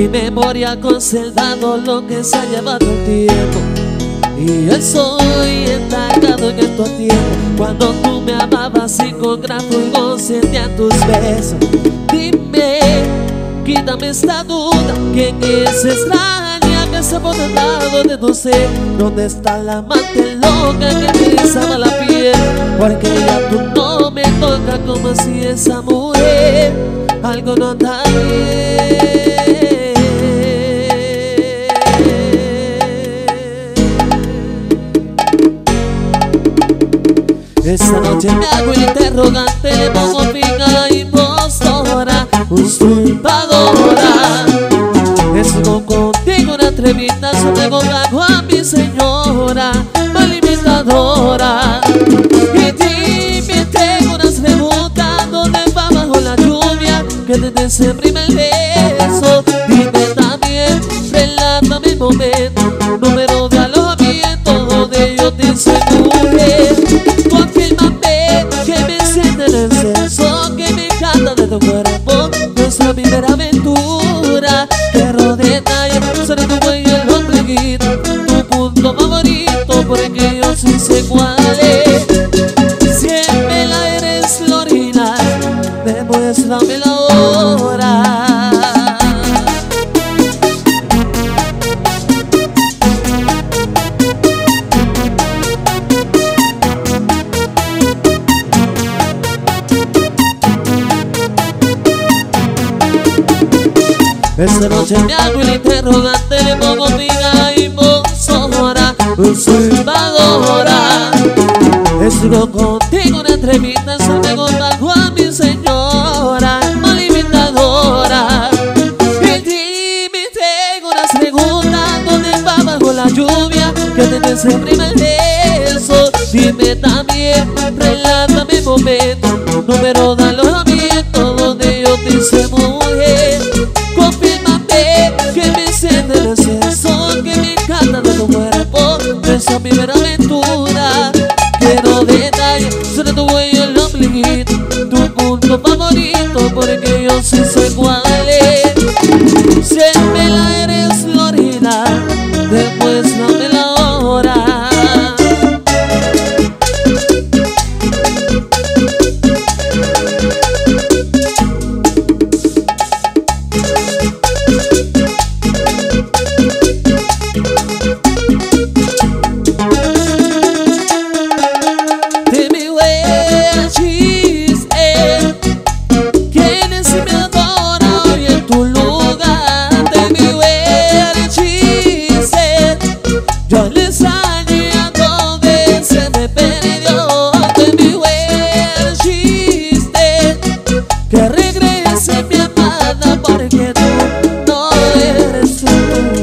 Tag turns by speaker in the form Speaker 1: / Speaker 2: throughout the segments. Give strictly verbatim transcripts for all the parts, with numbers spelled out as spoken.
Speaker 1: mi memoria conservado lo que se ha llevado el tiempo. Y yo soy entancado en estos tiempos, cuando tú me amabas y con gran fulgor sentía tus besos. Dime, quítame esta duda, ¿quién es extraña que se pone al lado de tu ser? ¿Dónde está la amante loca que me erizaba la piel? Porque ya tú no me tocas como si esa mujer algo no anda bien. Esta noche me hago el interrogante, le pongo fin a la impostora, usurpadora. Estuvo contigo una entrevista, sobre bajo a mi señora, malimitadora. Y dime, tengo unas preguntas, ¿dónde va bajo la lluvia? Que desde ese primer beso, dime también, relátame el momento, número de alojamiento donde yo te aseguré. Confírmame que me siente en el sexo, que me encanta de tu cuerpo, nuestra primera aventura. Quiero detalles sobre tu cuello y el ombliguito, tu punto favorito, porque yo sí sé cuál es. Siempre la eres la original, demuéstrame la hora. Esta noche me hago el interrogante, le pongo fin a la impostora, usurpadora. Estuvo contigo una entrevista, se me bajo a mi señora, malimitadora. Y dime, tengo unas preguntas, ¿dónde va bajo la lluvia? Que desde ese primer beso, dime también, relátame el momento, número de alojamiento donde yo te hice mujer. Confírmame que me siente el exceso, que me encanta de tu cuerpo, nuestra primera aventura. Quiero detalles sobre tu cuello y el ombliguito, tu punto favorito, porque yo sí sé cuál es. Siempre la eres la original, demuéstrame la hora. Yo le extrañé a donde se me perdió, de mi huella chiste, que regrese mi amada, porque tú no eres tú.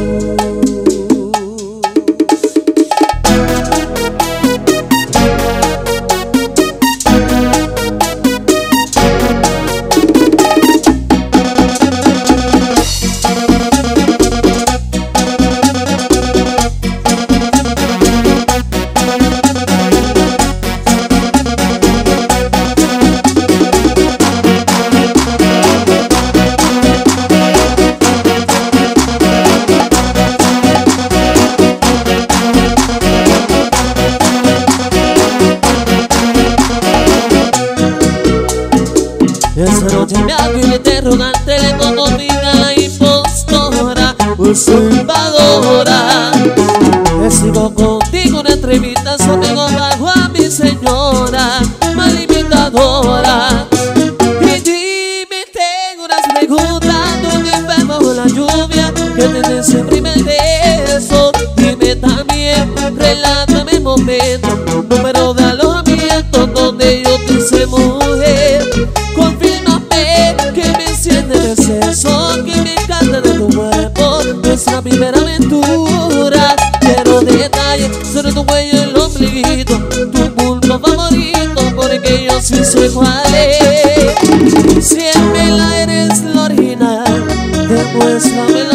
Speaker 1: Esta noche me hago el interrogante, le pongo fin a la impostora, usurpadora. Sigo contigo una entrevista, sobre bajo a mi señora, malimitadora. Y dime, tengo unas preguntas, ¿dónde va bajo la lluvia? Que desde ese primer beso, dime también, relátame el momento, número de alojamiento donde yo te hice mujer. Confírmame que me siente el exceso, que me encanta de tu cuerpo, nuestra primera aventura. Quiero detalles sobre tu cuello y el ombliguito, tu punto favorito, porque yo sí sé cuál es. Siempre la eres la original, demuéstrame la